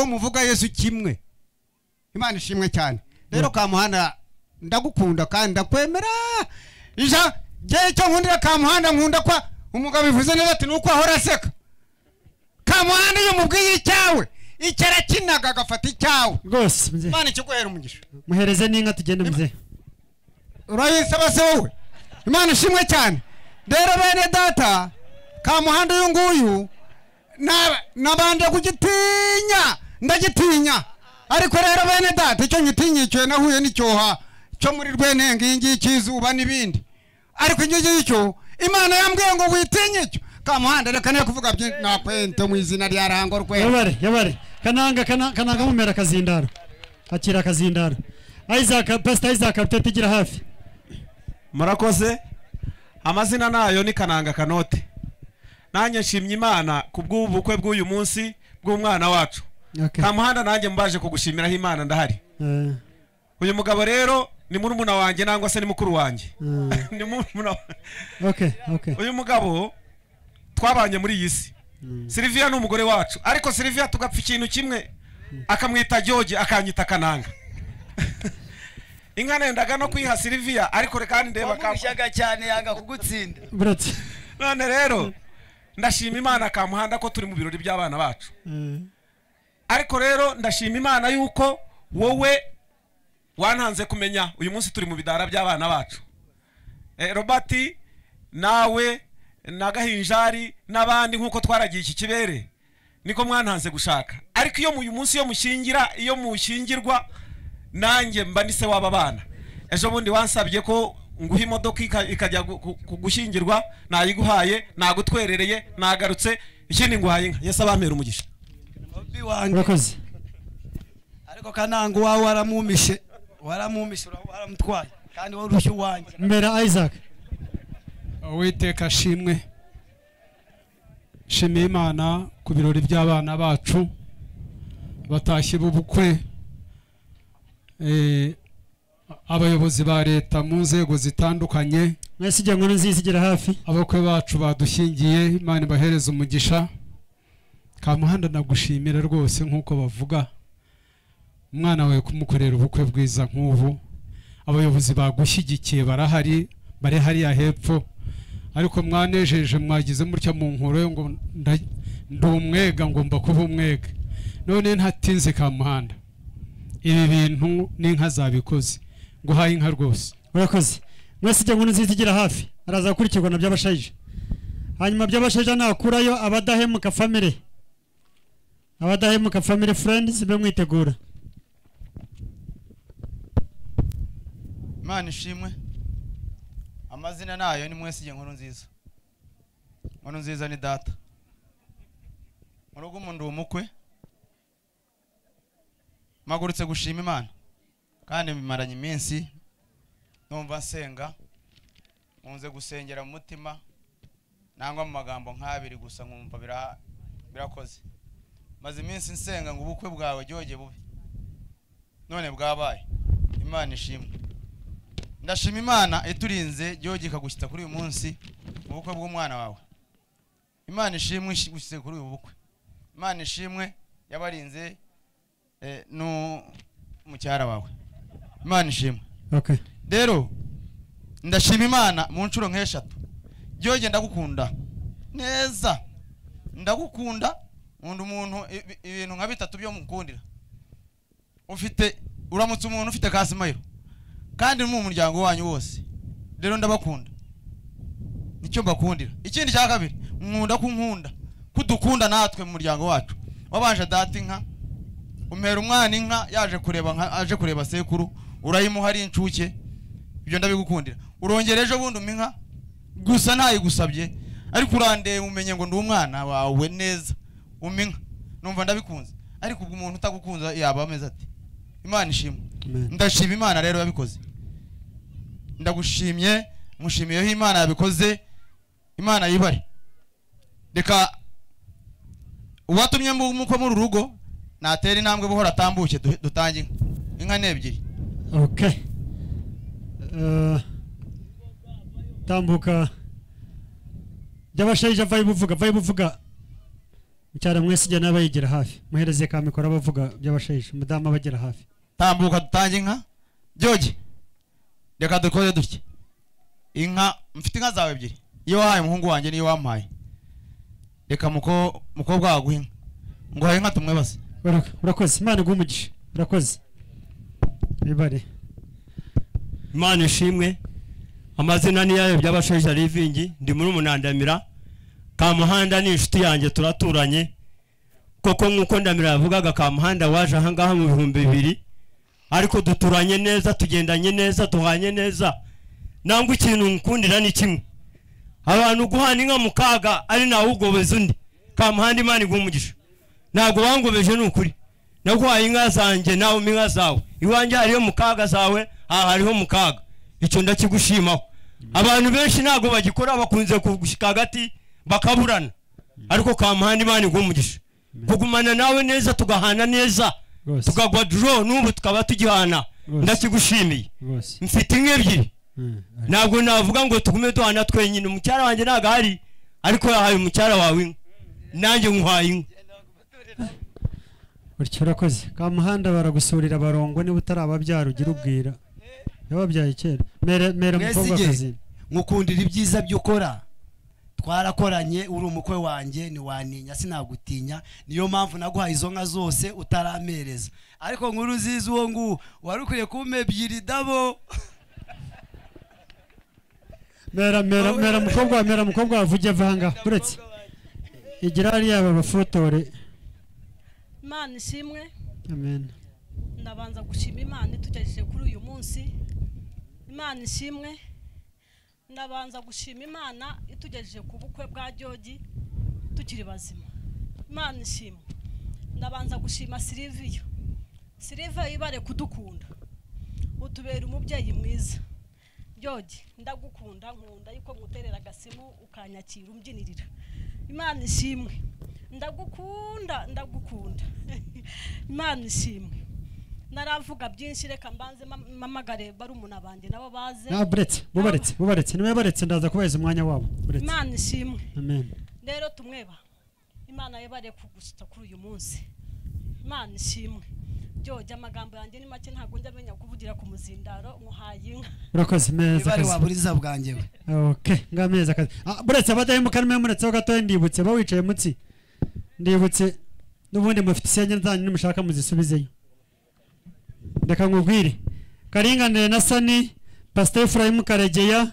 ko muvuga Yesu kimwe. Imana ishimwe cyane. Rero Kamuhanda ndagukunda kandi ndakwemera. Ija je cyo nkundira Kamuhanda nkunda kwa umugabo bivuze neza ati nuko ahora aseka. Kamuhanda iyo mubwiye icyawe icyara kinaga agafata icyawe rwose mze Imana ikiguhera umugisha. muhereze n'inka tugende mze Urayisaba se wowe. Imana ishimwe cyane. Rero bene data Kamuhanda uyu nguyu nabanje kugitinya ndagitinya ariko rero bene data icyo nyitinyicyo nahuye n'icyoha cyo muri Rwenenge ingi cy'izuba n'ibindi ariko icyo Imana yambwiye ngo witinyicyo Kamuhanda reka ne kuvuga bye nakwente mu izina rya Rango rwe yabare kananga mumera kazindaro akira kazindaro Pastor Isaac utagira hafi murakoze amazina nayo ni Kananga Kanote nanye nshimye Imana kubw'ubukwe bw'uyu munsi bw'umwana wacu Kamuhanda nanjye mbaje kugushimiraho Imana ndahari uyu mugabo rero ni murumuna wanjye nangwa se ni mukuru wanjye ni murumuna uyu mugabo twabanye muri iyi si Silvia ni umugore wacu ariko Silvia tugapfa ikintu kimwe akamwita George akanyita Kananga inka nendaga no kwiha Silvia ariko rekandi ndeba kamushaga cyane yanga kugutsinda none rero ndashima Imana Kamuhanda ko turi mu birori by'abana bacu ariko rero ndashima Imana yuko wowe wantanze kumenya uyu munsi turi mu bidara by'abana bacu Robert nawe nagahinjari nabandi nkuko twaragiye iki kibere niko mwantanze gushaka ariko iyo uyu munsi iyo mushingirwa nanjye mba ndise waba bana ejo bundi wansabye ko nguha imodoka ikajya kugushingirwa nayiguhaye nagutwerereye nagarutse ikindi nguhaye inka Yesu abampera umugisha urakoze ariko Kananga wawe waramumishe waramutwaye kandi warushye wanjye mbera Isaac Uwiteka shimwe shimiye Imana ku birori by'abana bacu batashye bubukwe abayobozi ba leta mu nzego zitandukanye mwese ijya nkuru nziza igera hafi abakwe bacu badushingiye Imana ibahereza umugisha Kamuhanda nagushimira rwose nkuko bavuga umwana wawe kumukorera ubukwe bwiza nk'ubu abayobozi bagushyigikiye barahari bari hariya hepfo ariko mwanejeje mwagize mutya mu nkuru ngo ndumwega ngomba kuba umwega none ntatinze Kamuhanda ibi bintu n'inka zabikoze nguhaye inka rwose urakoze mwese ijya nkuru nziza igera hafi araza gukurikirwa na by'abashayije hanyuma by'abashayije nakurayo abadahemuka family friends be mwitegura Imana ishimwe amazina nayo ni mwese ijya nkuru nziza ni data mu rugo umuntu umukwe magurutse gushima Imana kandi bimaranye iminsi numva nsenga nkunze gusengera mu mutima nangwa mu magambo nk'abiri gusa nkumva birakoze maze iminsi nsenga ngo ubukwe bwawe George bubi none bwabaye Imana ishimwe ndashima Imana iturinze George kagushyitsa kuri uyu munsi mu bukwe bw'umwana wawe Imana ishimwe gushyitse kuri uyu bukwe Imana ishimwe yabarinze no mucyara wawe Imana ishimwe rero ndashima Imana mu ncuro nk'eshatu George ndagukunda neza ndagukunda umuntu ibintu nka bitatu byo mukundira uramutse umuntu ufite Kasimayiro kandi mu muryango wanyu wose rero ndabakunda nicyo mbakundira ikindi cya kabiri nkunda kudukunda natwe mu muryango wacu wabanje data inka umera umwana inka aje kureba sekuru urayimuha ari incuke ibyo ndabigukundira urongera ejo bundi inka gusa ntayigusabye ariko urandeye umenye ngo ndi umwana wawe neza inka numva ndabikunze ariko ubwo umuntu utagukunza yaba ameze ati Imana ishimwe ndashima Imana rero yabikoze ndagushimye mushimiyeho Imana yabikoze Imana yibare reka uwatumye muko muri urugo natera intambwe buhora atambuke dutange inka nebyiri tambuka by'abashayije vaye buvuga mucyara mwese ijya n'abayigira hafi muhereze ka mikoro abavuga by'abashaje umudamu abagera hafi tambuka dutange inka Jogi reka dukore dutya inka mfite inka zawe ebyiri iyo wahaye umuhungu wanjye niyo wampaye reka mukobwa waguha inka ngo haye inka tumwe base urakoze Imana igumugisha urakoze bibare Imana ishimwe amazina ni yayo by'abashaje Livingi ndi muri umunandamira Kamuhanda ni inshuti yanjye turaturanye koko nkuko ndamira yavugaga Kamuhanda waje aha ngaha mu 2000 ariko duturanye neza tugendanye neza tuhanye neza nangwa ikintu nkundira ni kimwe abantu guhana inka mukaga ari nawe ugobeza undi Kamuhanda Imana igumugisha ntago bangobeje n'ukuri naguhaye inka zanjye nawe inka zawe iwanjye hariyo mukaga zawe aha hariho mukaga icyo ndakigushimaho abantu benshi ntago bagikora bakunze kugushika hagati bakaburana ariko Kamuhanda Imana igumugisha kugumana nawe neza tugahana neza tukagwa draw n'ubu tukaba tugihana ndakigushimiye mfite inka ebyiri ntabwo navuga ngo tugume duhana twenyine umucyara wanjye ntago hari ariko yahaye umucyara wawe inka nanjye nkuhaye inka Uryo urakoze Kamuhanda baragusurira barongo niba utarababyara ugira ubwira yababyaye kera mera mukobwa kazi nkukundira ibyiza by'ukora twarakoranye uri umukwe wanjye ni waninya sinagutinya niyo mpamvu naguhaye izo nka zose utaramereza ariko nkuru zizi uwo nguwo warukwiye kumpa ebyiri dabo mera mukobwa wavuge vanga uretse igira ari yaba bafotore Imana ishimwe amen ndabanza gushima Imana itugejeje kuri uyu munsi Imana ishimwe ndabanza gushima Imana itugejeje ku bukwe bwa Jogi tukiri bazima Imana ishimwe ndabanza gushima Silvia ibare kudukunda utubera umubyeyi mwiza Jogi ndagukunda nkunda yuko nguterera agasimu ukanyakira umbyinirira Imana ishimwe ndagukunda Imana ishimwe naravuga byinshi reka mbanze mamagare barumuna bande nabo baze bubaretse niwe baretse ndaza kubaheza umwanya wabo Imana ishimwe amen rero tumweba Imana yabare kugushita kuri uyu munsi Imana ishimwe Jogi amagambo yanjye ni make ntago njya menya kuvugira ku muzindaro muhaye inka urakoze meza bari waburiza bwanjye we okay ngameza akazi buretse abadahemuka nimwe muretseho gato ndibutse bawicaye mutsi ndibutse n'ubundi mufite isenye nzanye nimushaka muzisubizeyo ndeka nkubwire Karinganire na Sani Pastor Ephraim Karegeya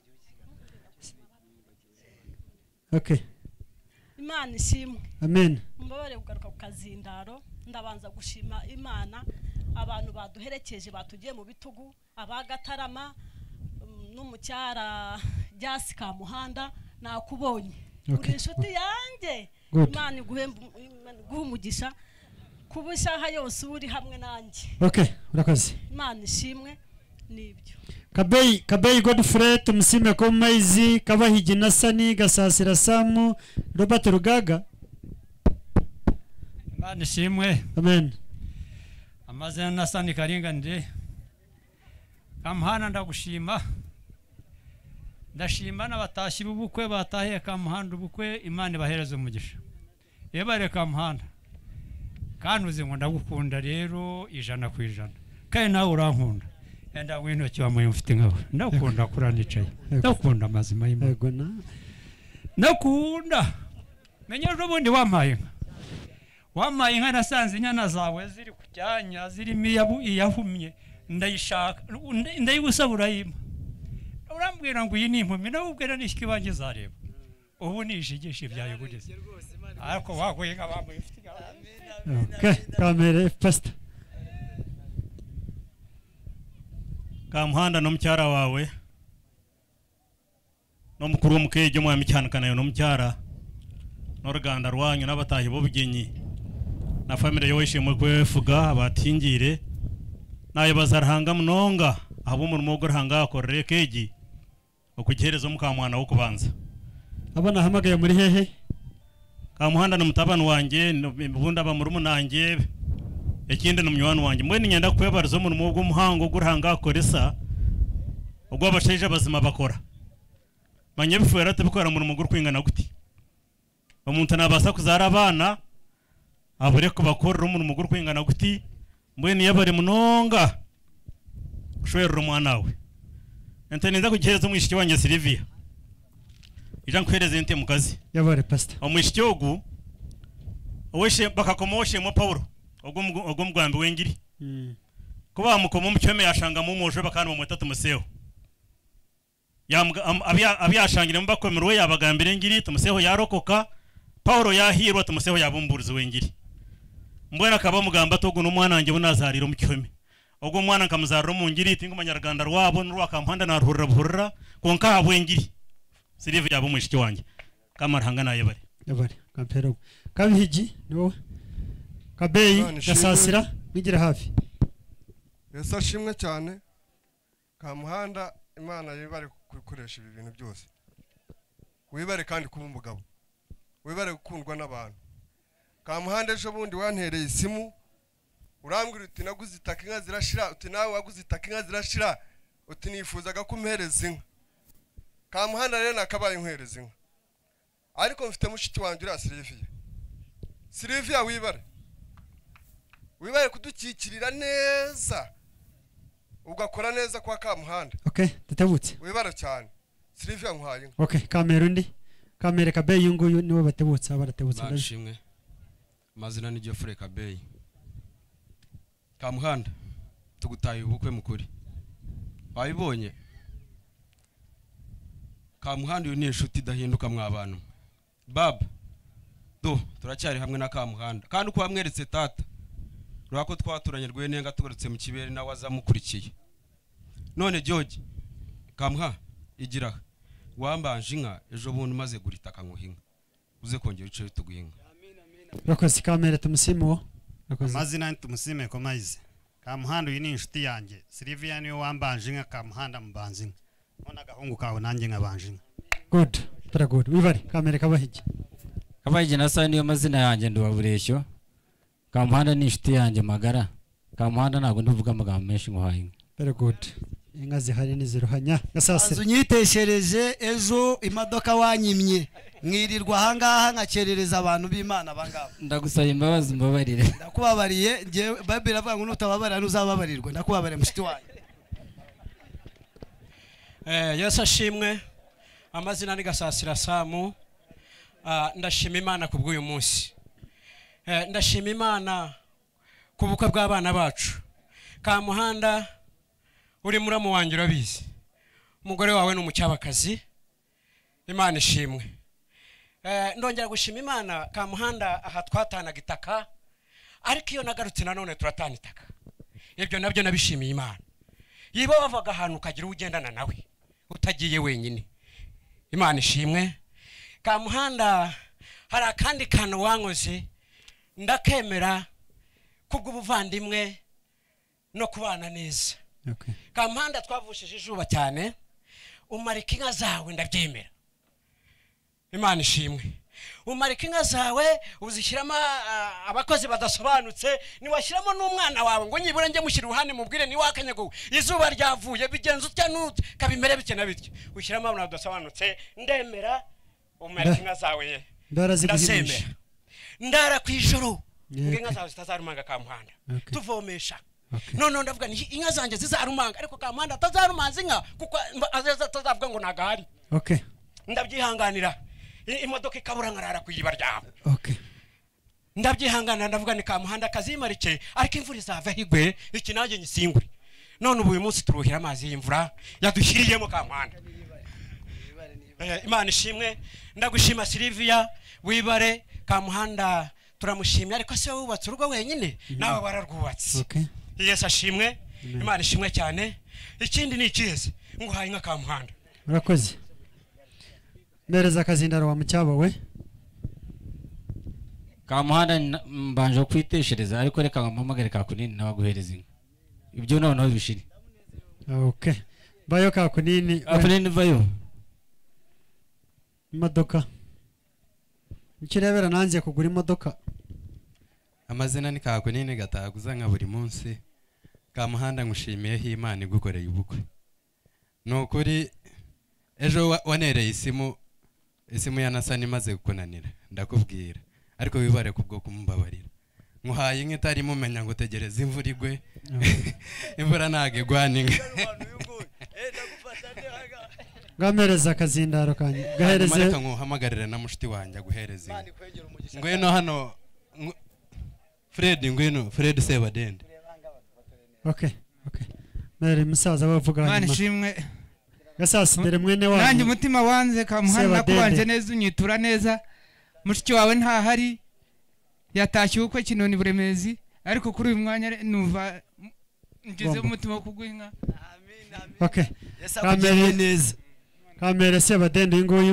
okay Imana ishimwe amen mbabare kugaruka ku kazindaro ndabanza gushima Imana abantu baduherekeje batugiye mu bitugu abagatarama n'umucyara Jasi Kamuhanda nakubonye uri inshuti yanjye Imana iguhumugisha kubushaha yose uri hamwe nanjye okay urakoze Imana ishimwe nibyo Kabeyi Godfrey tumusime ko maizi Kabahigi na Sani Gasasira Samu Robert Rugaga Imana ishimwe amen amazina na Sani Karinganire Kamuhanda ndagushima ndashima n'abatashi b'ubukwe batahiye Kamuhanda ubukwe Imana bahereza umugisha yebare Kamuhanda kandi uzi ngo ndagukunda rero 100% kandi nawe urankunda enda wino cyo mu mfite ngaho ndakunda kuranicaye ndakunda amazima y'Imana yego nakunda menya ejo bundi wampaye inka nasanze inyana zawe ziri kujyanya ziri miyabu iyahumye ndayishaka ndayigusabura yima urambwira ngo iyi ni impumyi nawubwira nishiki banjye zareba ubu nishigisha ibyayo bugeze ariko wagoye nk'abamwe ifite okay kamere pastor Kamuhanda no mucyara wawe no mukuru w'umukeje mu yamicyanakana yo no mucyara no ruganda rwanyu n'abatahi bo bugenyi na family yo yishimwe kwefuga abatingire naye bazarhanga munonga abo mu rumogo rhanga akorere keji okugereza mukamwana wo kubanza abana hamagaye muri hehe Kamuhanda no mutabana wanje bunda ba muri munange ekinde no mnywano wanje mwe nyenda kwebariza mu rumogo muhango gurhanga akoresa ubwo abashaje bazima bakora manye bifera tabikora mu rumogo rwingana guti omuntu nabasa kuzara abana abure kubakorera umurimo gw'ukwingana guti mbwene yabare munonga kushwerera umwana we ente neza kugereza umwishiki wanjye Silvia ija nkwereze ente mukazi yabare pastor omwishiki ogu oweshe bakakomoshe mo Paulo ogwo mugwambi wengiri kuba mukomo mucyome yashanga mu moje bakana mu mutatu museho abyashangire mbakomerwe yabagambire ngiri tumuseho yarokoka Paulo yahirwa tumuseho yabumburiza wengiri mbwena kaba mugamba togo n'umwana wanjye bunazarira mu cyome ogwo mwana nkamuzarira mu ngiri tingo manyaraganda rwabo n'urwa kampanda narurira buhurira konka habwengiri Silvia yabo mwishiki wanjye kamarhanga naye yabare kampero kabihigi no kabeyi gasasira bigira hafi Yesu ashimwe cyane Kamuhanda Imana yibare gukoresha ibi bintu byose wibare kandi kuba umugabo wibare gukundwa n'abantu Kamuhanda ejo bundi wantereye isimu urambwira uti naguze itaka inka zirashira uti nawe waguze itaka inka zirashira uti nifuzaga kumpereza inka Kamuhanda rero nakabaye nkwereza inka ariko mfite mushiki wanjye ura Silvia wibare kudukikirira neza ugakora neza kwa Kamuhanda okay tatebutse wibara cyane Silvia nkwaye okay kamera undi kamera kabeyi nguyu niwe batebutse abaratebutse ndashimwe mazina ni Geoffrey Kabeyi Kamuhanda tugutaye ubukwe mukuri wabibonye Kamuhanda uyu ni inshuti dahinduka mw'abantu baba turacyari hamwe na Kamuhanda kandi uko wamweretse tata rwako twaturanye rwenenga tugarutse mu kibere nawe azamukurikiye none George Kamuha igira wambanje inka ejo bundi maze guritaka nkuhinga uze kongera ico bituguhinga bakoze kamera tumusimo amazina tumusime komaize Kamuhanda uyu ni inshuti yanjye Silvia niwe wambanje inka Kamuhanda mubanze inka none agahungu kawe nanjye nkabanje inka good very good wibare kamera kabahigi nasa niyo mazina yanjye nduwabureshyo Kamuhanda ni inshuti yanjye magara Kamuhanda ntabwo ndivuga amagambo menshi nguhaye very good inka zihari niziruhanya gasasira unyiteshereje ejo imodoka wanyimye mwirirwa ahangaha nkakerereza abantu b'Imana bangaba ndagusaba imbabazi mbabarire ndakubabariye nge Bible avuga ngo nutababarira uzababarirwa ndakubabariye mushiti wanjye Yesu ashimwe amazina ni Gasasira Samu ndashima Imana kubw'uyu munsi ndashima Imana kubukwe bw'abana bacu Kamuhanda uri muramu wanjye urabizi umugore wawe ni umucyabakazi Imana ishimwe ndongera gushima Imana Kamuhanda aha twatanaga itaka ariko iyo nagarutse nanone turatana itaka ibyo nabyo nabishimiye Imana yiba bavaga ahantu ukagira ugendana nawe utagiye wenyine Imana ishimwe Kamuhanda hari akandi kantu wankoze ndakemera kubw'ubuvandimwe no kubana neza Kamuhanda twavushije ijuba cyane umarika inka zawe ndabyemera Imana ishimwe umarika inka zawe uzishyiramo abakozi badasobanutse niwashyiramo n'umwana wawe ngo nyibura njye mushyira uruhande mubwire ni wakanyago izuba ryavuye bigenza utya n'utya kabimere bikena bityo ushyiramo abantu badasobanutse ndemera umarika inka zawe ndasemera ndara kwijoro inka zawe zitazarumanga Kamuhanda tuvomesha none ndavuga ni inka zanjye zizarumanga ariko Kamuhanda atazarumanza inka kuko atazavuga ngo nagahari okay ndabyihanganira imodoka ikabura nkarara kuyiba ryabo okay ndabyihanganira ndavuga ni Kamuhanda kazimarike ariko imvura izava higwe iki nanjye nyisingure none ubu uyu munsi turuhira amazi y'imvura yadushyiriyemo Kamuhanda Imana ishimwe ndagushima Silvia wibare Kamuhanda turamushimye ariko se wubatse urugo wenyine nawe wararwubatse okay Yesu ashimwe Imana ishimwe cyane ikindi ni ikize nguhaye inka Kamuhanda urakoze mereza kazindaro wa mucyaba we Kamuhanda mbanje kwiteshereza ariko reka ngampamagare kakunini nabaguhereza inka ibyo noneho bishiri okay bayo kakunini vayo imodoka ikirebera nanze kugura imodoka amazina ni kakunini gataguza nka buri munsi Kamuhanda ngushimiyeho Imana igukoreye ubukwe nukuri ejo wanereye isimu isimu ya nasani imaze kukunanira ndakubwira ariko wibare kubwo kumbabarira nkuhaye inka itari mumenya ngo tegereza imvura igwe imvura ntage gwaninga gamereza akazindaro kanye gahereze mareka nkuhamagarire na mushiti wanjye aguhereze ngwino hano Fred Sebadende. Okay mere musaza bavuga Mana ishimwe gasasindere mwene wanyu nanjye umutima wanze Kamuhanda kubanje neza unyitura neza mushiki wawe nta hari yatashye uko kinoni buremezi ariko kuri uyu mwanya numva ngeze umutima wo kugwinka. Okay kamere neza kamere Sebadende nguyu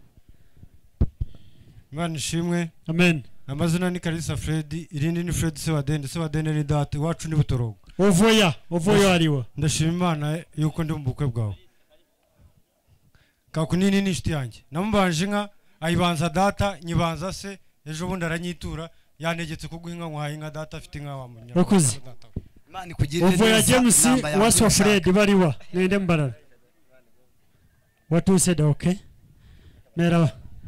Mana ishimwe amen amazina ni Kalisa Fred irindi ni Fred Sebadende ni data iwacu ni Butorogo uvuya ariwa ndashima Imana yuko ndi mu bukwe bwawe kakunini ni inshuti yanjye namubanje inka ayibanza data nyibanza se ejo bundi aranyitura yanegetse kuguha inka nkuhaye inka data afite inka wa munya wakuze uvuya James waswa Fred bariwa nende mbarara what you said okay mera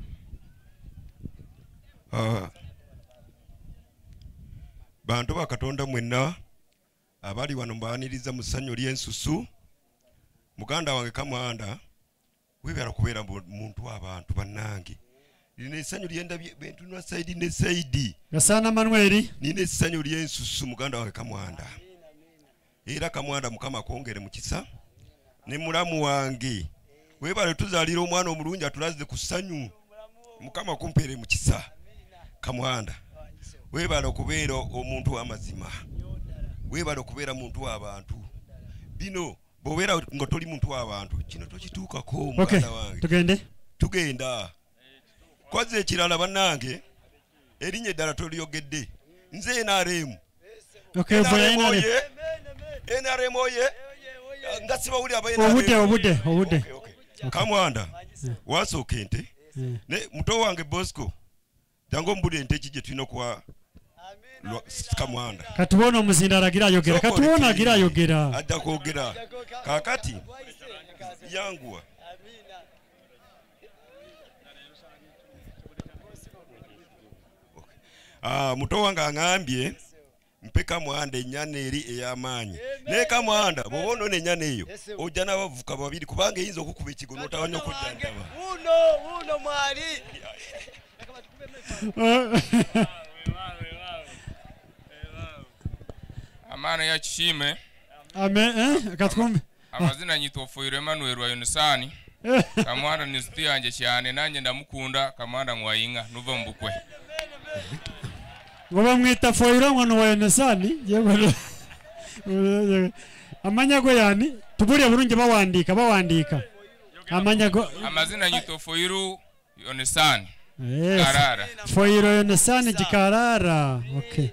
bantu bakatonda mwenna abali wano mbaniriza musanyo lyensusu muganda wange Kamuhanda wibera kubeera muntu w'abantu bannange nine essanyu lyenda bintu na side ne side gasana Manuel nine essanyu lyensusu muganda wange Kamuhanda era Kamuhanda mukama kongere mu kisa ne mulamu wange webale tuzalira omwana omulungi atulaze ku ssanyu mukama kumpere mu kisa Kamuhanda webale kubeera omuntu w'amazima webale kubeera muntu w'abantu bino bobera ngo toli muntu w'abantu kino tokituukako mwana wange tugenda kwaze ekirala bannange erinnya eddala tolyogedde nze NRM NRM oye nga sibawulira obude Kamuhanda wasooka ente ne muto wange Bosco jango mbule ente kije tulina kwa Kamuhanda katubona omuzinda aragira ayogera katubona agira ayogera adda kwogera kakati yanguwa muto wange angambye mpe Kamuhanda ennyana eri ey'amaanyi naye Kamuhanda bw'oba onoona ennyana eyo ojja n'abavubuka babiri kubanga eyinza okukuba ekigo n'otawanya okujjanjaba uno mwali Amana ya kishime amen katwumve amazina nyitwa Foyiro Emmanuel wa Yunisani Kamuhanda ni nshuti yanjye cyane nanjye ndamukunda Kamuhanda nwayinka nuva mu bukwe ngo bamwita Foyiro mwana wa Yunisani amanyago yani tuburiye burungi bawandika amanyago amazina nyitwa Foyiro Yunisani Karara Foyiro Yunisani Gikarara okay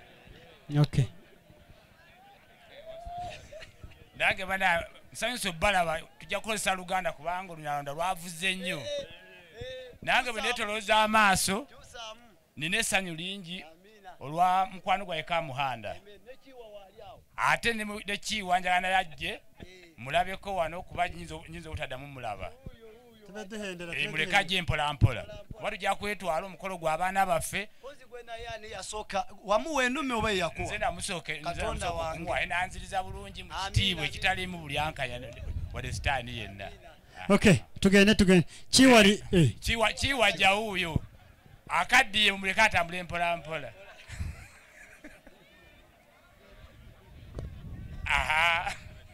Nange bana nsanyuso balaba tujja kukozesa Luganda kubanga Olunyalanda lwavuze nnyo. Nange bwe netoloza amaaso nine essanyu lingi olwa mukwano gwa Kamuhanda. Ate ne kiwanjagana yajje mulabeko wano kuba nyinzo utaddamu mulaba. Muleka gye mpola kuba tujja kwetwala omukolo gw'abaana baffe yasoka wamuwendume oba yakuwa nze namusooke katonda wange nanziriza bulungi mu kitiibwa ekitalimu bulyankanya wadde sitaani yenna okay tugende kiwali kiwajja wuuyo akaddiye mumuleka atambule mpola aha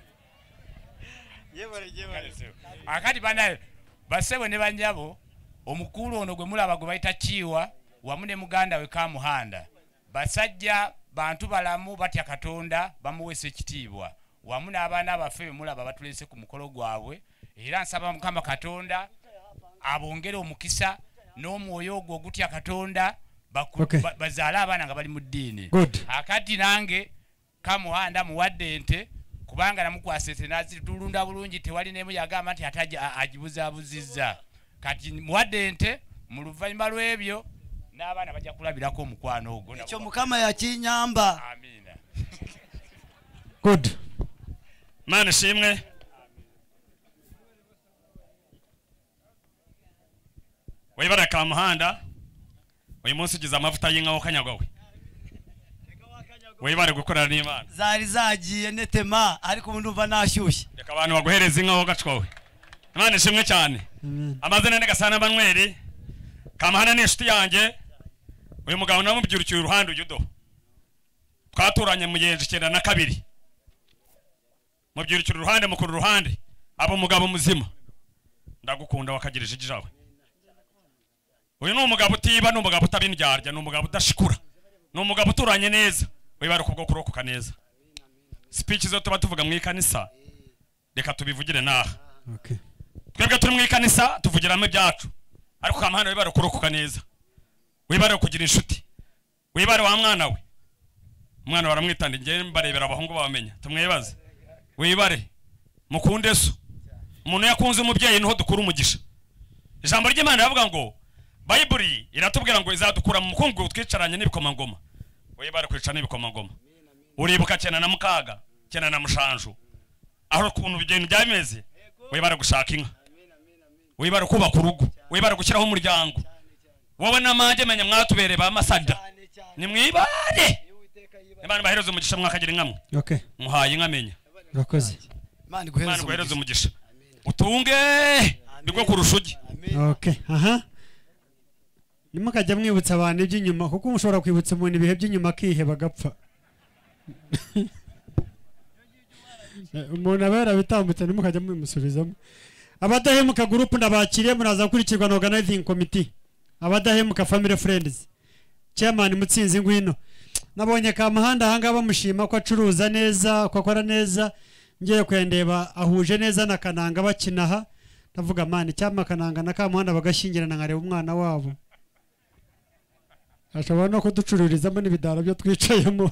akati banaye basebo ne banyabo omukulu ono gwe mulaba gwe bayita Kiwa wamu ne muganda we Kamuhanda basajja bantu balamu batya Katonda bamuwese ekitiibwa wamu n'abaana baffe mulaba batulese ku mukolo gwabwe era nsaba Mukama Katonda abongere omukisa n'omwoyo ogwo ogutya Katonda bazaala abaana nga bali mu ddiini akati nange Kamuhanda muwadde ente kubanga namukwasese nazitulunda bulungi tewali nemu yagamba nti ataja agibuzaabuzizza kati muwadde ente mu luvannyuma lw'ebyo n'abaana bajja kulabirako omukwano ogwo ekyo Mukama yakinyamba amina good Mana shimwe wibare Kamuhanda uyu munsi ugize amavuta y'inka wakanyagwawe wibare gukorana n'Imana zari zagiye netema ariko ubu ndumva nashyushye reka abantu baguhereza inka wagacwawe Imana ishimwe cyane amazina ni Gasana Emmanuel Kamuhanda ni inshuti yanjye uyu mugabo namubyurukiye uruhande ujudo twaturanye mu gihe 92 mubyurukira uruhande mukuru uruhande abo mugabo muzima ndagukunda wakagirije ijawe uyu ni umugabo utiba ni umugabo utabindyarya ni umugabo udashikura ni umugabo uturanye neza wibare kubwo kurokoka neza speech zo tuba tuvuga mu ikanisa reka tubivugire naha twebwe turi mu ikanisa tuvugiramo ibyacu ariko Kamuhanda wibare kurokoka neza wibare kugira inshuti wibare wa mwana we umwana baramwitanda ngiye mbarebera abahungu babamenya tumwebaze wibare mukunde so umuntu yakunze umubyeyi niho dukura umugisha ijambo ry'Imana yavuga ngo Bible iratubwira ngo izadukura mu mukungu twicaranye n'ibikomangoma wibare kwica n'ibikomangoma uribuka cyane na mukaga cyane na mushanju aho kuntu bigenda byameze wibare gushaka inka wibare kubaka urugo wibare gushyiraho umuryango wowe n'amage menya mwatubereye ba masada ni mwibare Imana bahereza umugisha mwakagira inkamwe muhaye inka menya urakoze Imana guhereza umugisha utunge nibwo kurushugi aha nimukajya mwibutsa abantu iby'inyuma kuko mushobora kwibutsa umuntu ibihe by'inyuma akihe bagapfa umuntu abera bitambutse nimukajya mwimusubizamo abadahemuka group ndabakiriye muraza gukurikirwa na organizing committee abadahemuka family friends chairman Mutsinzi ngwino nabonye Kamuhanda hanga bamushima ko acuruza neza ko akora neza ngiye kwendeba ahuje neza na Kananga bakinaha ndavuga mani cyama Kananga na Kamuhanda bagashingirana nkareba umwana wabo ashobora no kuducururizamo n'ibidara byo twicayemo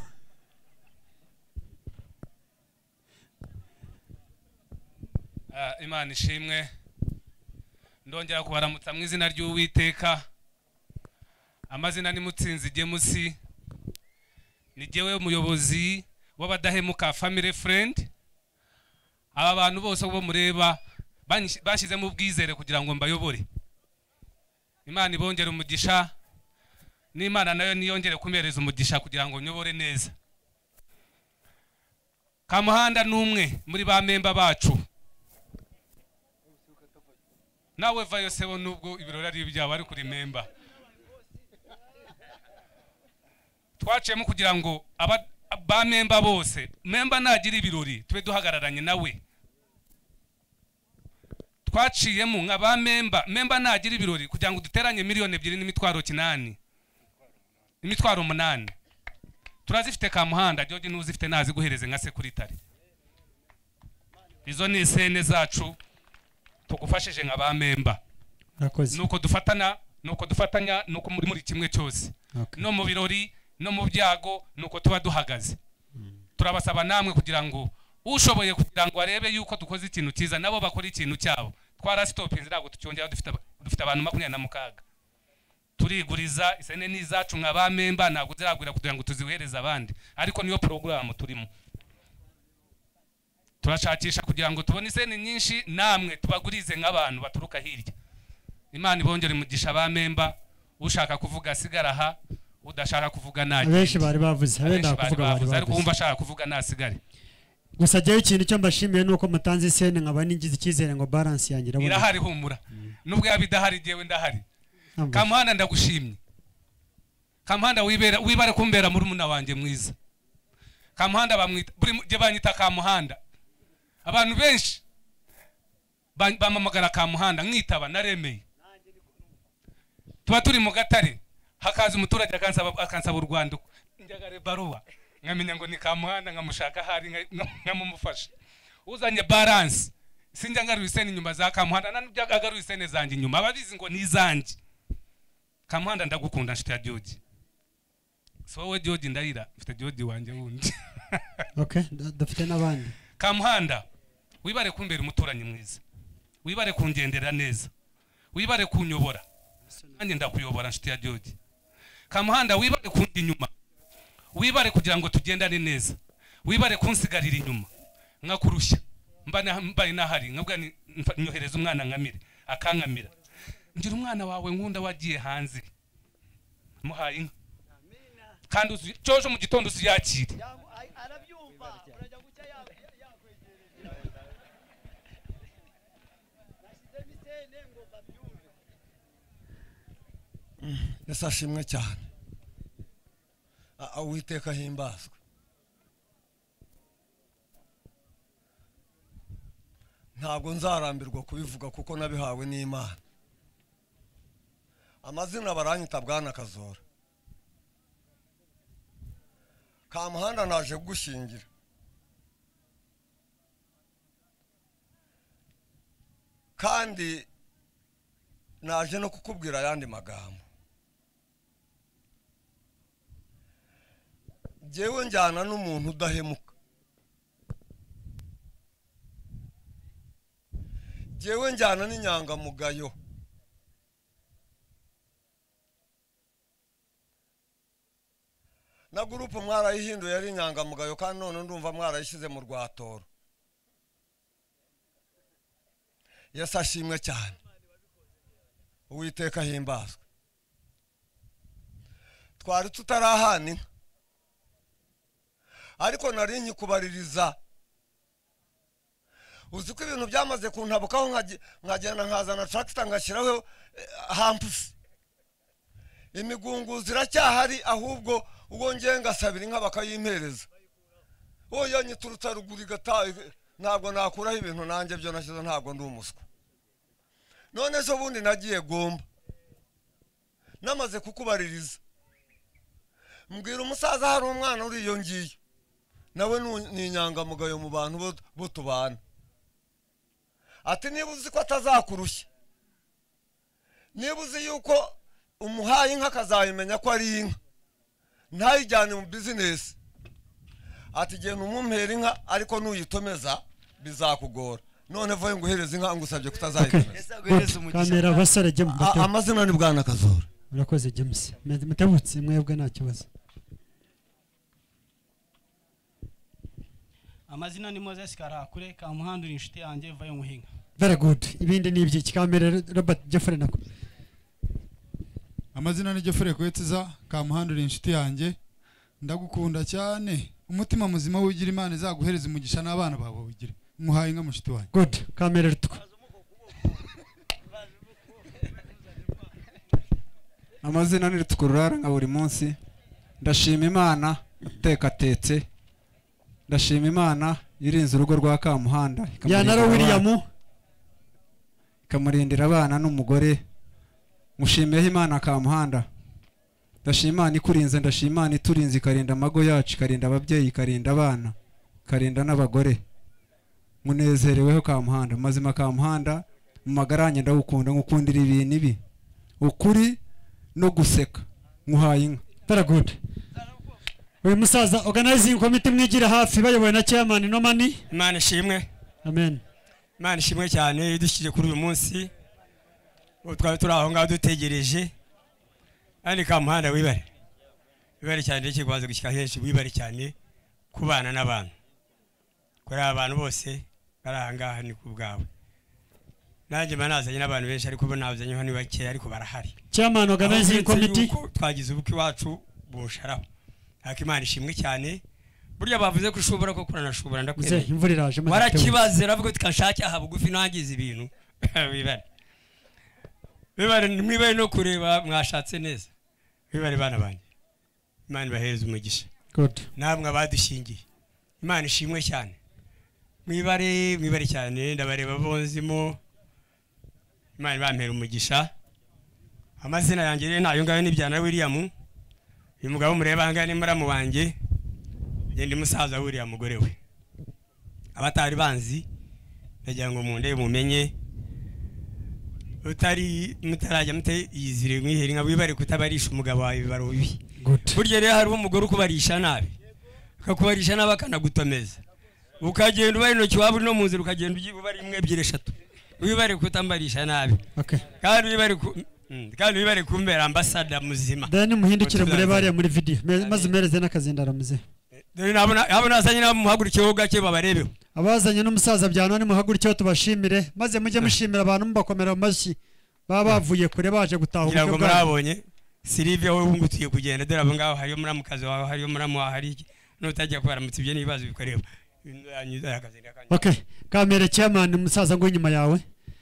Imana ishimwe ndongera kubaramutsa mu izina ry'Uwiteka amazina ni Mutsinzi Gemusi ni jewe umuyobozi w'abadahemuka family friend aba bantu bose bo mureba bashyizemo ubwizere kugira ngo mbayobore Imana ibongere umugisha n'Imana nayo niyongere kumereza umugisha kugira ngo nyobore neza Kamuhanda numwe muri ba member bacu nawe vayo sebo nubwo ibirori ari ibyabo ari kuri member twaciyemo kugira ngo ba member bose member nagira ibirori tube duhagararanye nawe twaciyemo nka ba member nagira ibirori kugira ngo duteranye miliyoni 2 n'imitwaro 8 imitwaro 8 turazifite Kamuhanda George n'uzifite nazi guhereze nka security izo ni sene zacu tugufashije nka ba member nuko dufatanya nuko muri kimwe cyose no mu birori no mu byago nuko tuba duhagaze turabasaba namwe kugira ngo ushoboye kugira ngo arebe yuko dukoze ikintu cyiza nabo bakora ikintu cyabo twara stopinze ntabwo tucyongera dufite abantu 26 turiguriza isene nizacu nka ba member ntabwo ziragwira kugira ngo tuzihereze abandi ariko niyo program turimo turashakisha kugira ngo tubone isene nyinshi namwe tubagurize nk'abantu baturuka hirya Imana ibongere umugisha ba member ushaka kuvuga sigaraha udashaka kuvuga naje abenshi bari bavuze abenda kuvuga bari bavuze ariko umva ashaka kuvuga nasigare gusa jewe ikintu cyo mbashimiye nuko mutanze isene nkaba ningize ikizere ngo balance yangira irahari humura nubwo yabidahari jewe ndahari Kamuhanda ndagushimye Kamuhanda wibare kumbera muri muna wanje mwiza Kamuhanda bamwita buri banyita Kamuhanda abantu benshi bamamagara Kamuhanda nkitaba naremeye tuba turi mu Gatare hakaza umuturage akansaba urwando njagare baruwa nkamenya ngo ni Kamuhanda nkamushaka hari nkamumufasha uzanye balance sinjya ngaruye isene inyuma za Kamuhanda nanubya agaruye isene zanjye inyuma ababizi ngo nizanjye Kamuhanda ndagukunda nshuti ya George so wowe George ndahira mfite George wanje wundi dafite nabandi Kamuhanda wibare kumbera umuturanyi mwiza wibare kungendera neza wibare kunyobora nanjye ndakuyobora nshuti ya George Kamuhanda wibare kundi inyuma wibare kugira ngo tugendane neza wibare kunsigarira inyuma nkakurushya mbaye nahari nkabwa nyohereza umwana nkamire akankamira ngira umwana wawe nkunda wagiye hanze muhaye inka kandi cyoje mu gitondo uziyakire Yesu ashimwe cyane Uwiteka ahimbazwe ntabwo nzarambirwa kubivuga kuko nabihawe n'Imana amazina baranyita Bwana Kazora Kamuhanda naje kugushingira kandi naje no kukubwira ayandi magambo jewe njyana n'umuntu udahemuka jewe njyana n'inyangamugayo na gurupe mwarayihinduye ari inyangamugayo kandi none ndumva mwarayishyize mu rwatoro Yesu ashimwe cyane Uwiteka ahimbazwe twari tutarahana inka ariko nari nkikubaririza uzi ko ibintu byamaze kuntabukaho nkagenda nkazana tractor ngashyiraho hampusi imigunguzi iracyahari ahubwo ubwo ngiye ngasabira inka bakayimpereza oya nyiturutsa ruguru igataye ntabwo nakuraho ibintu nanjye byo nashyize ntabwo ndi umuswa none ejo bundi nagiye Gomba namaze kukubaririza mbwira umusaza hari umwana uri iyo ngiyo nawe ni inyangamugayo mu bantu bo tubana ati niba uzi ko atazakurushya niba uzi yuko umuhaye inka akazayimenya ko ari inka ntayijyane mu bizinesi ati genda umumpera inka ariko nuyitomeza bizakugora none vuye nguhereza inka ngusabye kutazayitomeza kamera basare jye amazina ni Bwana Kazora murakoze James mutabutse mwebwe nta kibazo amazina ni Moses Karakure Kamuhanda uri inshuti yanjye vayo muhinga very good ibindi ni ibyo kikamera Robert Jeffrey nako amazina ni Jeffrey Kwetiza Kamuhanda uri inshuti yanjye ndagukunda cyane umutima muzima w'ugira Imana izaguhereza umugisha n'abana bawe ugira muhaye inka mushiti wanjye good kamera rutuko amazina ni Rutukurara nka buri munsi ndashima Imana utekatetse ndashima Imana irinze urugo rwa Kamuhanda Yanaro William ikamurindira abana n'umugore mushimiyeho Imana Kamuhanda ndashima Imana ikurinze ndashima Imana iturinze ikarinda amago yacu ikarinda ababyeyi ikarinda abana ikarinda n'abagore munezereweho Kamuhanda mazima Kamuhanda mu magaranye ndagukunda ngukundira ibintu ibi ukuri no guseka muhaye inka very good uyu musaza organizing committee mwigira hafi bayobowe na chairman Nomani Imana ishimwe amen Imana ishimwe cyane idushyije kuri uyu munsi twari turi aho ngaho dutegereje kandi Kamuhanda wibare cyane ndetse kwaza gushyika henshi wibare cyane kubana n'abantu kuri abantu bose bari aha ngaha ni ku bwawe nanjye banazanye n'abantu benshi ariko bo nabazanye hano bake ariko barahari chairman organizing committee twagize ubukwe wacu busharaho ariko Imana ishimwe cyane burya bavuze ko ushobora ko kuranashobora ndakwemeye imvura iraje warakibaze ravuga ati kanshake aha bugufi nagize ibintu wibare mwibare no kureba mwashatse neza wibare bana banjye Imana ibahereze umugisha good namwe abadushingiye Imana ishimwe cyane mwibare cyane ndabareba bonzimo Imana bampera umugisha amazina yanjye rero nayo ngayo nibyana William uyu mugabo mureba hanga ni muramu wanjye ndi musaza w'uriya mugore we abatari banzi ndagira ngo munde mumenye utari mutarajya mutayizire mwiheri nka wibare kutabarisha umugabo wawe barubi burya rero hari umugore ukubarisha nabi akakubarisha nabi akanagutomeza ukagenda ubari no kiwabo no munzira ukagenda ubari imwe ebyiri eshatu wibare kutambarisha nabi kandi wibare kumbera ambassador muzima then muhindukire mureba ari muri video maze mereze n'akazindara muze nabona azanye namuhagurukiyeho gake babarebeho abazanye n'umusaza byano ni muhagurukiyeho tubashimire maze mujye mushimira abantu mubakomera amashyi baba bavuye kure baje gutaha ngira ngo ubukwe bwabo. murabonye Silivia wowe ubungu tugiye kugenda dore abo ngaho hariyo muramukazi wawe hariyo muramu wawe hari iki nutajya kwaramutse ibyo n'ibibazo bikoreba Okay, kamere chairman umusaza ngo inyuma yawe.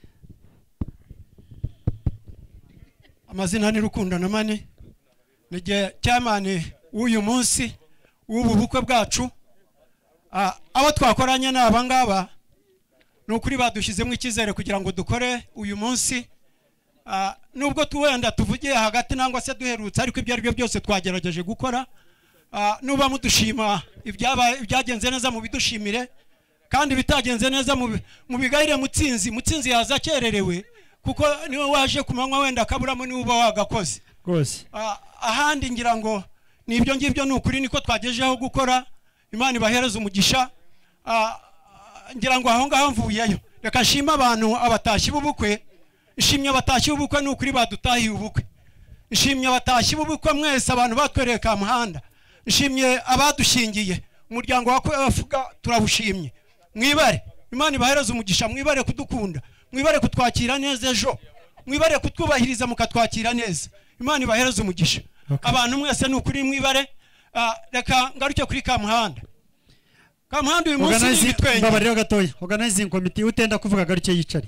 Amazina ni Rukundo na Mani. Nige chairman w'uyu munsi w'ubu bukwe bwacu. Abo twakoranye n'aba ngaba nukuri badushyizemo ikizere kugira ngo dukore uyu munsi. Nubwo tuwenda tuvugiye hagati nangwa se duherutse ariko ibyo ari byo byose twagerageje gukora. Nuba mudushima ibyagenze neza mu bidushimire kandi bitagenze neza mu bigayire mutsinzi yaza kererewe kuko niwe waje kumanywa wenda kaburamo niba wagakoze rwose. Ahandi ngira ngo nibyo ngibyo nukuri niko twagejeho gukora. Imana ibahereza umugisha. Ngira ngo aho ngaho mvuyeyo reka nshima abantu abatashyi b'ubukwe. Nshimye abatashyi b'ubukwe nukuri badutahiye ubukwe. Nshimye abatashyi b'ubukwe mwese abantu batwereye Kamuhanda. Nshimye abadushingiye umuryango wa Afuga turabushimye. Mwibare Imana ibahereza umugisha, mwibare kudukunda, mwibare kutwakira neza ejo, mwibare kutwubahiriza mukatwakira neza. Imana ibahereza umugisha. Abantu mwese nukuri mwibare. Reka ngaruke kuri Kamuhanda. Kamuhanda uyu munsi nitwenye babarira gatoya organizing committee utenda kuvuga garuke yicare.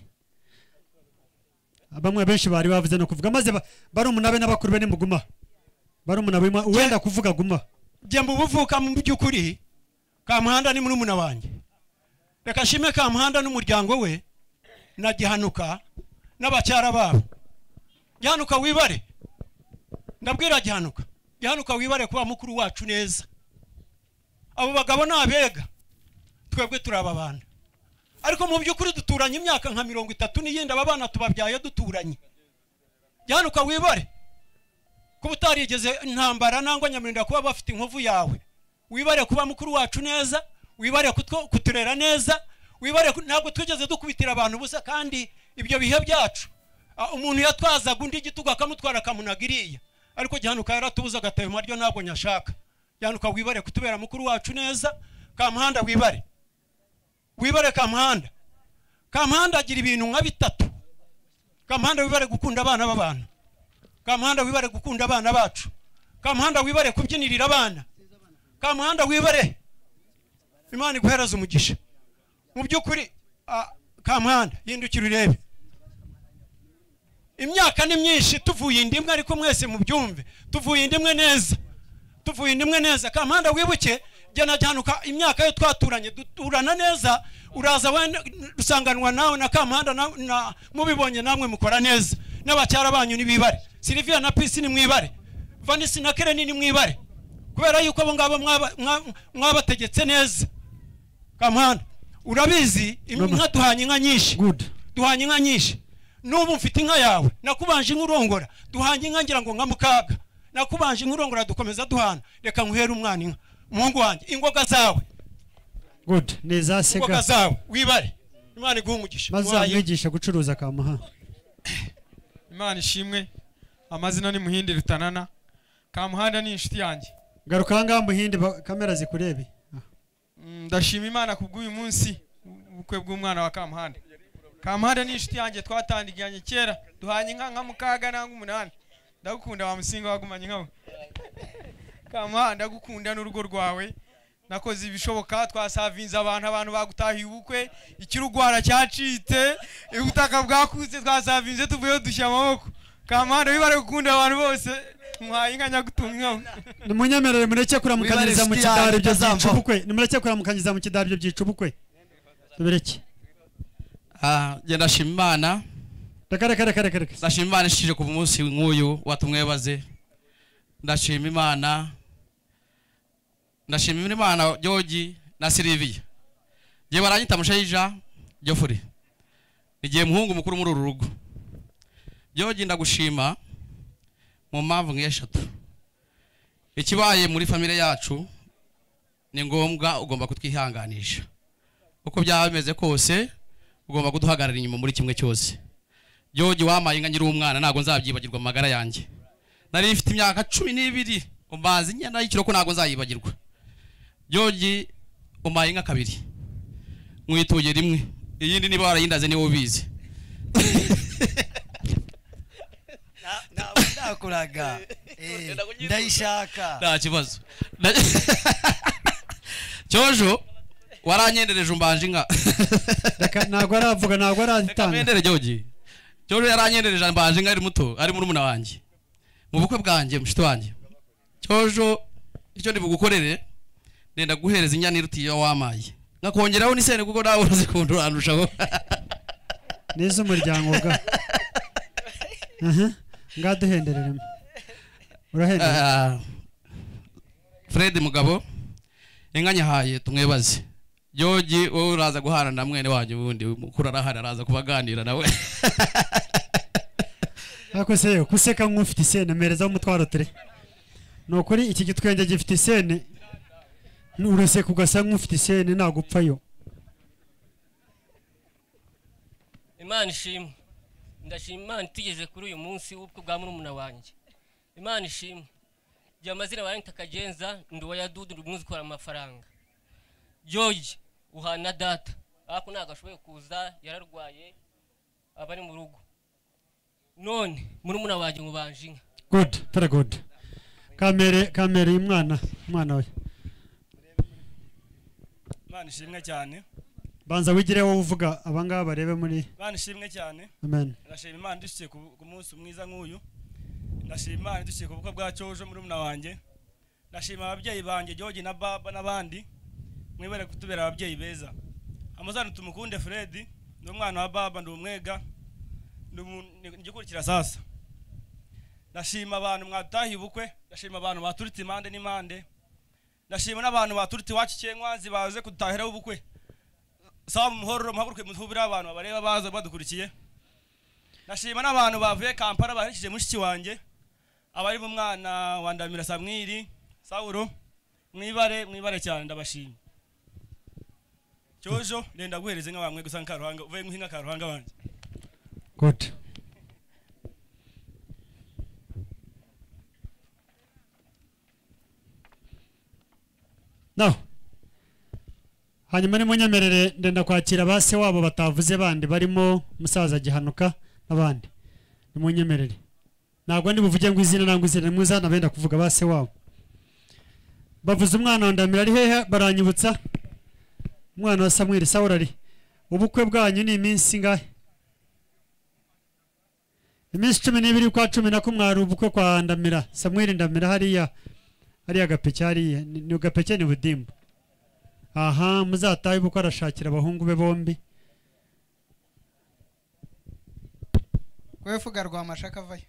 Abamwe benshi bari bavuze no kuvuga maze bari umunabe n'abakuru be nimuguma. Bari umunabe wenda kuvuga guma. Je mbuvuka mu byukuri Kamuhanda ni murumuna wanjye. Reka shime Kamuhanda n'umuryango we na Gihanuka n'abacyara babo. Gihanuka wibare. Ndabwira Gihanuka wibare kuba mukuru wacu neza. Abo bagabo nabega twebwe turababana. Ariko mu byukuri duturanye imyaka nka 30 n'iyindi ababana tubabyaye duturanye. Gihanuka wibare. Kuba utarigeze intambara nangwa Nyamirinda kuba bafite inkovu yawe. Wibare kuba mukuru wacu neza, wibare kuturera neza, wibare ntabwo twigeze dukubitira abantu busa kandi ibyo bihe byacu. Umuntu yatwazaga undi gitugo akamutwara kamunagiriya. Ariko Gihanuka yaratubuza gatayo maryo ntabwo nyashaka. Gihanuka wibare kutubera mukuru wacu neza. Kamuhanda wibare. Wibare Kamuhanda. Kamuhanda agira ibintu nka bitatu. Kamuhanda wibare gukunda abana b'abantu. Kamuhanda wibare gukunda abana bacu. Kamuhanda wibare kubyinirira abana. Kamuhanda wibare Imana iguhereza umugisha. Mu byukuri Kamuhanda yindukira urebe. Imyaka ni myinshi tuvuye indimwe ariko mwese mu byumve. Tuvuye indimwe neza. Tuvuye indimwe neza. Kamuhanda wibuke jana Gihanuka imyaka yo twaturanye duturana neza. Uraza wenda rusanganwa nawe na Kamuhanda na mubibonye namwe mukora neza. N'abacyara banyu nibibare. Silvia na Peace ni mwibare. Vanisi na Kereni ni mwibare. Kubera yuko abo ngabo mwabategetse neza. Kamuhanda urabizi inka duhanye inka nyinshi. Duhanye inka nyinshi. Nubu mfite inka yawe nakubanje inkurongora. Duhanye inka ngira ngo ngamukaga. Nakubanje inkurongora dukomeza duhana. Reka nkuhere umwana inka. Umuhungu wanjye ingoga zawe. Good. Neza sega. Ingoga zawe wibare. Imana iguhe umugisha. Mazamwigisha gucuruza Kamuhanda. Imana ishimwe. Amazina ni Muhindi Rutanana. Kamuhanda ni inshuti yanjye. Garuka hanga Muhindi kamera zikurebe. Ndashima Imana kubw'uyu munsi ubukwe bw'umwana wa Kamuhanda. Kamuhanda ni inshuti yanjye twatandiganye kera duhanye inka nka mukaga nanga 8. Ndagukunda wa musinga wagumanye nkawe. Kamuhanda ndagukunda n'urugo rwawe. Nakoze ibishoboka twasavinze abantu bagutahiye ubukwe ikirugwara cyacitse ubutaka bwakuze twasavinze tuvuye dushya amaboko. Kamuhanda wibare gukunda abantu bose muhaye inganya gutumwa. Nimunyemerere mureke kuramukanyiriza mu kidari byo byicubukwe. Nimureke kuramukanyiriza mu kidari byo byicubukwe. Tubireke. Genda shimana. Reka. Ndashima Imana ishije ku munsi nk'uyu watumwe baze. Ndashima Imana. Ndashima Imana George na Silvia. Je baranyita mushayija Geoffrey. Nigiye muhungu mukuru muri uru rugo. George ndagushima mu mpamvu nk'eshatu. Ikibaye muri family yacu ni ngombwa ugomba kutwihanganisha. Uko byaba bimeze kose ugomba kuduhagarara inyuma muri kimwe cyose. George wamaye nka nyiri umwana nago nzabyibagirwa magara yanjye. Nari mfite imyaka 12 umbazi nyana y'ikiro ko nago nzayibagirwa. George umaye nka kabiri. Mwituye rimwe. Iyindi niba warayindaze niwe ubizi. nakuraga ndayishaka nta kibazo cyojo waranyendereje umbanje inka ntabwo aravuga ntabwo arazitanga kamendere jogi cyojo yaranyendereje umbanje inka ari muto ari muri muna wanjye mu bukwe bwanjye mushiti wanjye cyojo icyo ndi bugukorere nenda guhereza inyana irutiye wamaye ngakongeraho nisene kuko nawe urazikunda urandushaho neza umuryango ga ngaduhendereremo urahendera Fred mugabo inka nyahaye tumwebaze Jogi wowe uraza guhana na mwene wanjye ubundi mukuru arahana araza kubaganira nawe ako seyo kuseka nk'ufite isene mereza umutwaro tere nokuri iki gitwenge gifite isene urese kugasa nk'ufite isene nagupfayo Imana ishimwe ndashima Imana tugeze kuri uyu munsi w'ubwo bwa murumuna wanjye Imana ishimwe jya amazina baranta kagenza nduwa ya dudu ndumuzi kora amafaranga George uhana data ako nagashoboye kuza yararwaye abari mu rugo none murumuna wanjye ngubanje inka good very good kamere umwana we Imana ishimwe cyane banza wigire wowe uvuga abangaba barebe muri Imana ishimwe cyane amen ndashima Imana dushiye ku munsi mwiza nk'uyu ndashima Imana dushiye ku bukwe bwa cyojo muri muna wanjye ndashima ababyeyi banjye George na Baba n'abandi mwibere kutubera ababyeyi beza amazana tumukunde Fred ndi umwana wa Baba ndi umwega ndikurikira sasa ndashima abantu mwatahiye ubukwe ndashima abantu baturite impande n'impande ndashima n'abantu baturite wacu cyenkwazi baze kudutahira ubukwe sawa muhororo muhaguruke mutubira abantu babareba baza badukurikiye ndashima n'abantu bavuye Kampala barishije mushiki wanjye abari mu mwana wa Ndamira Samwiri Saulo mwibare cyane ndabashima cyojo ndenda guhereza inka bamwe gusa nkaruhanga uvuye muhinga karuhanga banje good no hanyuma ni munyemerere ndenda kwakira base wabo batavuze bandi barimo musaza gihanuka n'abandi ni munyemerere ntabwo ndi buvuge ngo izina nangwa izina mwizana benda kuvuga base wabo bavuze umwana wa Ndamira ari hehe baranyibutsa umwana wa Samweli Saulo ari ubukwe bwanyu ni iminsi ngahe iminsi 12 kwa 10 mwari ubukwe kwa Ndamira Samweli Ndamira hariya agapeke hariya ni agapeke ni budimba aha muzataye ubukwe arashakira abahungu be bombi kwefuga rwa mashaka vayo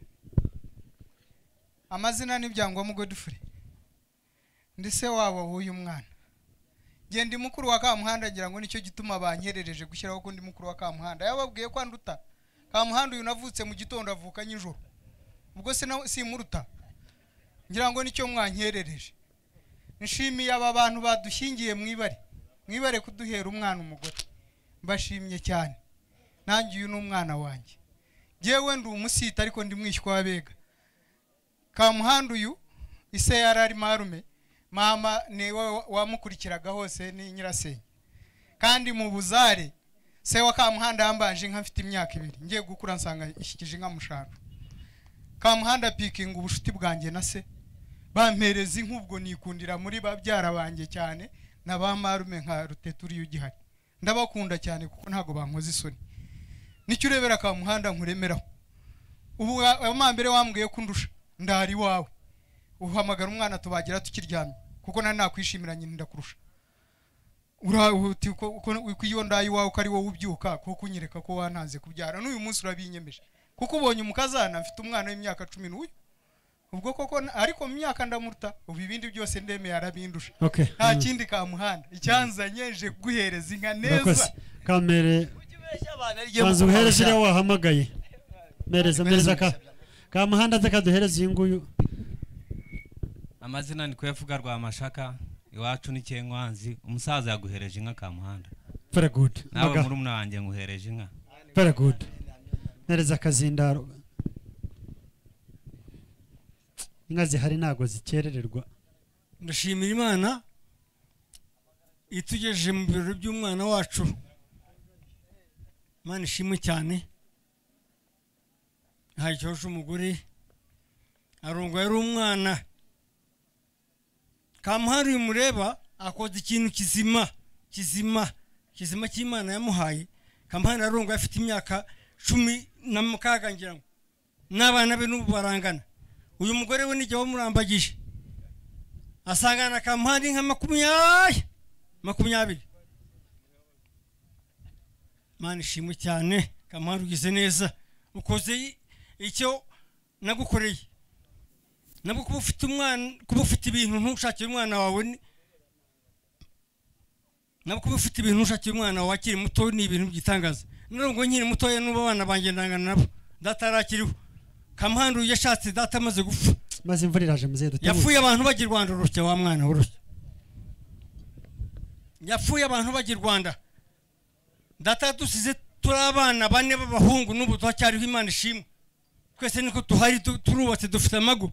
amazina n'ibyangombwa Godfrey ndise wabo w'uyu mwana genda mukuru wa Kamuhanda agira ngo nicyo gituma banyerereje gushyiraho kundi mukuru wa Kamuhanda yababwiye ko anduta Kamuhanda uyu navutse mu gitondo avuka nyijoro ubwo si muruta ngira ngo nicyo mwanyerereje nshimiye aba bantu badushingiye mwibare kuduhera umwana umugore mbashimye cyane nanjye uyu n'umwana wanjye jewe ndi umusita ariko ndi mwishywa wabega Kamuhanda uyu ise yarari marume mama ni wamukurikiraga hose ni nyirasenge kandi mu buzare se wa Kamuhanda yambanje inka mfite imyaka 2 ngiye gukura nsanga ishikije inka mushaka Kamuhanda pikinga ubushuti bwanjye na se bampereza inkubwo nikundira muri babyara banjye cyane na ba marume nka ruteturi y'ugihari ndabakunda cyane kuko ntago bankoze isoni nicyo urebera Kamuhanda nkuremeraho ubu amambere wambwiye kundusha ndari wawe uhamagara umwana tubagira tukiryamye kuko nari nakwishimira nyine ndakurusha urahuti ko iyo ndayi wawe ko ari wowe ubyuka ko kunyereka ko wananze kubyara n'uyu munsi urabinyemeje kuko ubonye umukazana mfite umwana w'imyaka 10 n'uyu ubwo koko ariko mu myaka ndamuruta ubu ibindi byose ndemeye arabindusha nta kindi Kamuhanda icyanzanye nje guhereza inka neza kamere banzu uhereze wahamagaye mereza Kamuhanda zakaduhereza iyi nguyu amazina ni kwefuga rwa mashaka iwacu ni cyenkwanzi umusaza yaguhereje inka Kamuhanda very good nawe muri umuna wanjye nguhereje inka very good mereza kazindaro inka zihari nago zikerererwa ndashimira Imana itugejeje mu birori by'umwana wacu Imana ishimwe cyane ntacyo umugore arongwa yari umwana Kamuhanda uyu mureba akoze ikintu kizima cy'Imana yamuhaye Kamuhanda arongwa afite imyaka 16 ngira ngo n'abana be n'ubu barangana uyu mugore we nijye wamurambagije asangana Kamuhanda inka 20 Mana ishimwe cyane Kamuhanda ugize neza ukoze icyo nagukoreye nabwo kuba ufite umwana kuba ufite ibintu ntushakire umwana wawe nabwo kuba ufite ibintu ntushakire umwana wawe akiri muto ni ibintu byitangaza nubwo nkiri mutoya n'ubu abana banjye ndangana nabo data arakiriho Kamuhanda yashatse data amaze gupfa maze imvura iraje muzehe yapfuye abantu bagira Rwanda urushye wa mwana urushye yapfuye abantu bagira Rwanda data dusize turabana bane b'abahungu n'ubu twacyariho Imana ishimwe twese niko tuhari turubatse dufite amago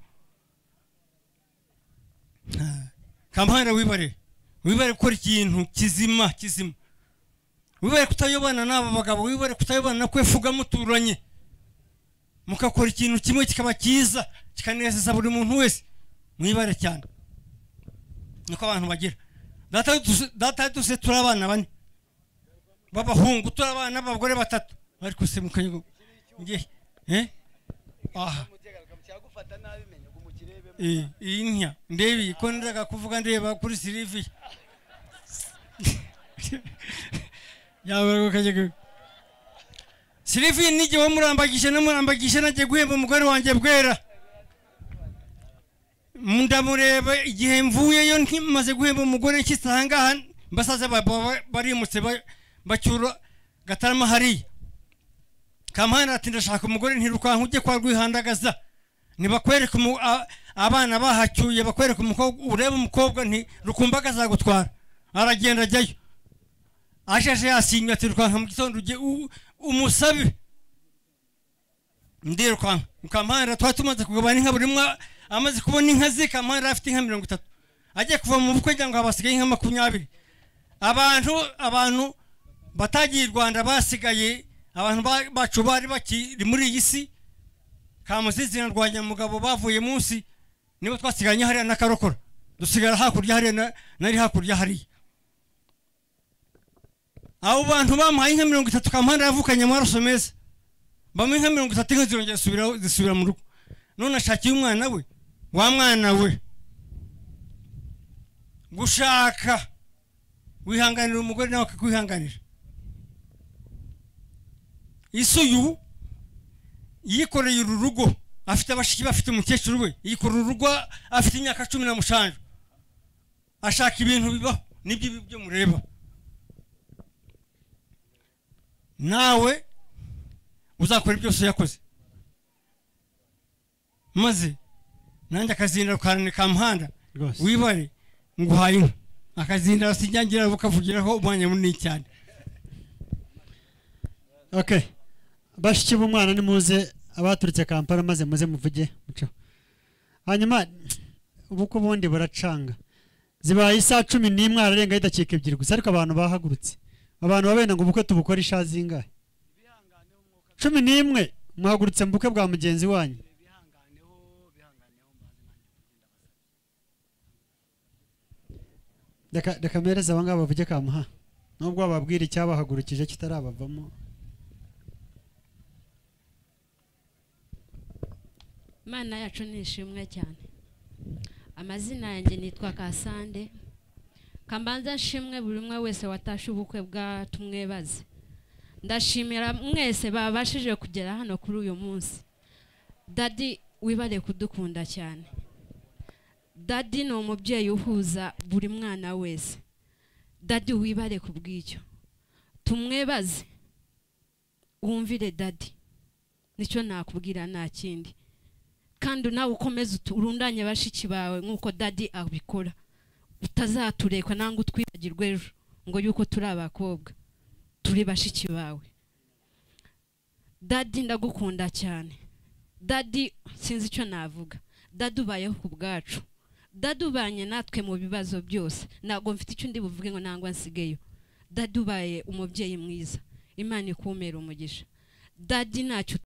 Kamuhanda wibare gukora ikintu kizima wibare kutayobana n'aba bagabo wibare kutayobana na kwefuga muturanye mukakora ikintu kimwe kikaba cyiza kikanezeza buri muntu wese mwibare cyane niko abantu bagira data duse turabana bane babahungu turabana b'abagore 3 bari kusemukanye ngiye aha inya ndebi ko ndaga kuvuga ndeba kuri Sylvie yawe kaje Sylvie nijye wamurambagisha naje guhemba umugore wanjye bwera ndamureba igihe mvuyeyo ntimaze guhemba umugore kisanga mbasaza barimutse bacyura Gatarama hari Kamuhanda ati ndashaka umugore ntirukanka ujye kwa Rwihandagaza nibakwereka abana bahacyuye bakwereka umukobwa ureba umukobwa nti rukumbaga zagutwara aragenda ajyayo ashaje yasinywa ati rukanka mu gitondo ujye umusabe ndirukanka Kamuhanda twatumaze kugabana inka buri mwa amaze kubona inka ze Kamuhanda afite inka 30 agiye kuva mu bukwe cyangwa abasigaye inka 20 abantu batagiye Rwanda basigaye abantu bacu bari bakiri muri iyi si Kamuzizi na Rwanyamugabo bavuye munsi nibo twasiganye hariya na Karokora dusigara hakurya hariya nari hakurya hariya abo bantu bamuhaye inka 30 Kamuhanda yavukanye amaraso meza bamwe inka 30 inka zirongera zisubira mu rugo none ashakiye umwana we wa mwana we gushaka wihanganira umugore nawe akakwihanganira isuyu yikoreye ururugo afite abashiki bafite umukecuru we yikorera urugo afite imyaka 15 ashaka ibintu bibaho nibyo byo mureba nawe uzakora byose yakoze maze nanjye akazindira karane Kamuhanda wibare nguhaye akazindira sinyangira bukavugiraho umwanya munini cyane okay bashiki b'umwana ni muze abaturutse Kampala maze muze muvuge muco hanyuma ubuko bundi buracanga zibaye isa 11 ararenga idakika ebyiri gusa ariko abantu bahagurutse abantu babenda ngo ubukwe tubukora ishazinga 11 mwahagurutse mu bukwe bwa mugenzi wanyu Deka mereza abangaba bavuge Kamuha nubwo bababwira icyabahagurukije kitarabavamo Mana yacu nishimwe cyane amazina yanjye nitwa Kasande kambanza nshimwe buri umwe wese watashe ubukwe bwa tumwebaze ndashimira mwese babashije kugera hano kuri uyu munsi Daddy wibare kudukunda cyane Daddy no umubyeyi uhuza buri mwana wese Daddy wibare kubwicyo tumwebaze wumvire Daddy nicyo nakubwira nta kindi kandi nawe ukomeze urundanye bashiki bawe nkuko Daddy abikora utazaturekwa nangu twibagirwe ejo ngo yuko turi abakobwa turi bashiki bawe Daddy ndagukunda cyane Daddy sinzi icyo navuga Daddy ubayeho ku bwacu Daddy ubanye natwe mu bibazo byose nago mfite icyo ndi buvuge ngo nangwa nsigeyo Daddy ubaye umubyeyi mwiza Imana ikumera umugisha Daddy ntacyo